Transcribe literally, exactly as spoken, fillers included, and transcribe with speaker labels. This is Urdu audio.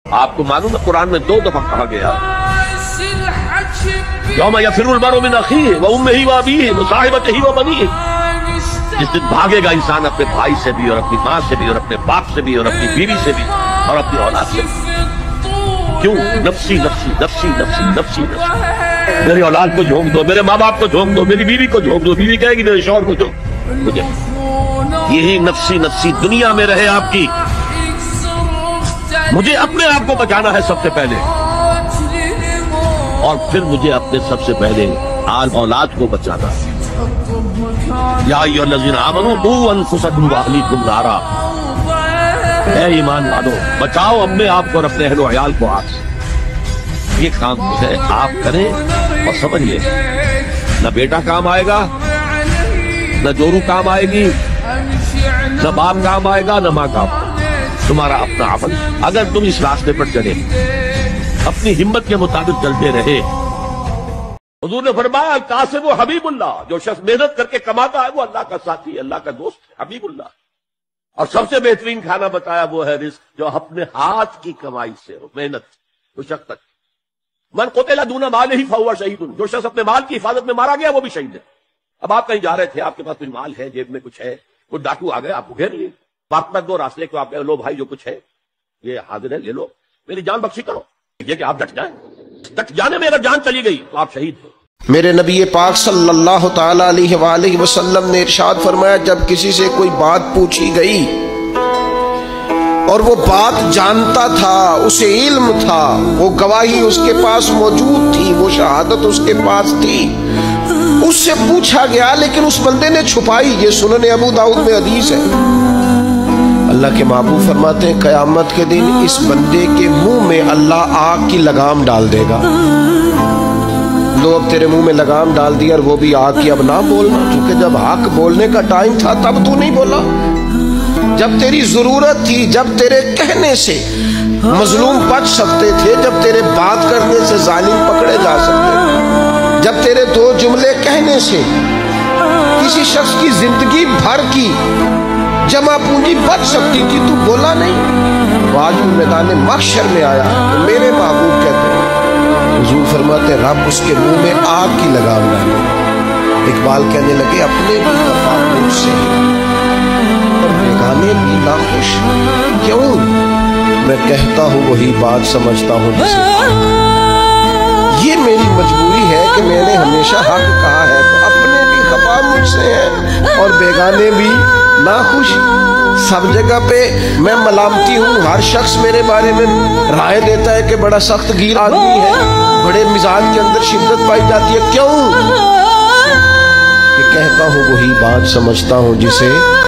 Speaker 1: آپ کو معلوم ہے قرآن میں دو دفعہ کہا گیا یوم یفر المرء من اخیہ و امہ و ابیہ و صاحبتہ و بنیہ، جس دن بھاگے گا انسان اپنے بھائی سے بھی اور اپنی ماں سے بھی اور اپنے باپ سے بھی اور اپنی بیوی سے بھی اور اپنی اولاد سے بھی۔ کیوں؟ نفسی نفسی نفسی نفسی نفسی نفسی میری اولاد کو جھونک دو، میرے ماں باپ کو جھونک دو، میری بیوی کو جھونک دو، بیوی کہے گی میرے شوہر کو جھونک مجھے۔ یہی نفسی نفسی دنیا میں رہے آپ کی۔ مجھے اپنے آپ کو بچانا ہے سب سے پہلے، اور پھر مجھے اپنے سب سے پہلے آل اولاد کو بچانا ہے۔ یا ایھا الذین آمنوا قوا انفسکم واہلیکم نارا، اے ایمان والو بچاؤ اپنے آپ کو اور اپنے اہل و عیال کو آگ سے۔ یہ کام ہے آپ کریں اور سمجھ لیں، نہ بیٹا کام آئے گا، نہ جورو کام آئے گی، نہ باپ کام آئے گا، نہ ماں کام آئے گا، تمہارا اپنا عمل۔ اگر تم اس راستے پر چلے، اپنی ہمت کے مطابق چلتے رہے۔ حضور نے فرمایا کاسب و حبیب اللہ، جو شخص محنت کر کے کماتا ہے وہ اللہ کا ساتھی ہے، اللہ کا دوست ہے، حبیب اللہ۔ اور سب سے بہترین کھانا بتایا وہ ہے رزق جو اپنے ہاتھ کی کمائی سے ہو، محنت تو شخص تک۔ من قتل دون مالہ فہو شہید، جو شخص اپنے مال کی حفاظت میں مارا گیا وہ بھی شہید ہے۔ اب آپ کہیں جا رہے تھے، آپ کے پاس کچھ مال ہے، جیب میں کچھ ہے، کوئی ڈاکو آ گئے آپ کو گھیر لیے، آپ پر دو راستے کو آپ کہہ لو بھائی جو کچھ ہے یہ حاضر ہے لے لو، میری جان بخشی کرو، یہ کہ آپ ڈٹ جائیں، ڈٹ جانے میں اگر جان چلی گئی تو آپ شہید ہیں۔
Speaker 2: میرے نبی پاک صلی اللہ تعالی علیہ وآلہ وسلم نے ارشاد فرمایا جب کسی سے کوئی بات پوچھی گئی اور وہ بات جانتا تھا، اسے علم تھا، وہ گواہی اس کے پاس موجود تھی، وہ شہادت اس کے پاس تھی، اس سے پوچھا گیا لیکن اس بندے نے چھپائی، یہ سنن ابو داؤد میں حدیث ہے۔ اللہ کے محبوب فرماتے ہیں قیامت کے دن اس بندے کے منہ میں اللہ آگ کی لگام ڈال دے گا۔ لو اب تیرے منہ میں لگام ڈال دی اور وہ بھی آگ کی، اب نہ بولنا، چونکہ جب حق بولنے کا ٹائم تھا تب تو نہیں بولا، جب تیری ضرورت تھی، جب تیرے کہنے سے مظلوم بچ سکتے تھے، جب تیرے بات کرنے سے ظالم پکڑے جا سکتے تھے، جب تیرے دو جملے کہنے سے کسی شخص کی زندگی بھر کی جمع پونجی بچ سکتی تھی، تو بولا نہیں۔ آج وہ میدان محشر میں آیا تو میرے محبوب کہتے ہیں، حضور فرماتے رب اس کے منہ میں آگ کی لگام ڈالے۔ اقبال کہنے لگے اپنے بھی خفا مجھ سے اور بیگانے بھی ناخوش، کیوں؟ میں کہتا ہوں وہی بات سمجھتا ہوں جسے یہ میری مجبوری ہے کہ میں نے ہمیشہ حق کہا ہے، تو اپنے بھی خفا مجھ سے ہیں اور بیگانے بھی ناخوش۔ سب جگہ پہ میں ملامتی ہوں، ہر شخص میرے بارے میں رائے دیتا ہے کہ بڑا سخت گیر آدمی ہے، بڑے مزاج کے اندر شدت پائی جاتی ہے، کیوں؟ کہ کہتا ہوں وہی بات سمجھتا ہوں جسے